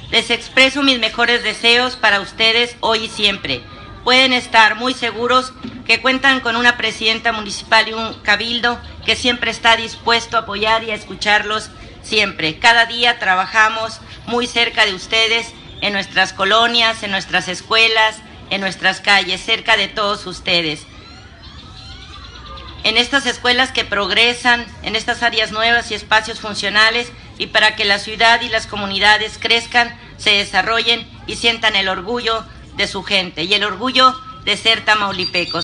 Les expreso mis mejores deseos para ustedes hoy y siempre. Pueden estar muy seguros que cuentan con una presidenta municipal y un cabildo que siempre está dispuesto a apoyar y a escucharlos siempre. Cada día trabajamos muy cerca de ustedes, en nuestras colonias, en nuestras escuelas, en nuestras calles, cerca de todos ustedes. En estas escuelas que progresan, en estas áreas nuevas y espacios funcionales, y para que la ciudad y las comunidades crezcan, se desarrollen y sientan el orgullo de su gente y el orgullo de ser tamaulipecos.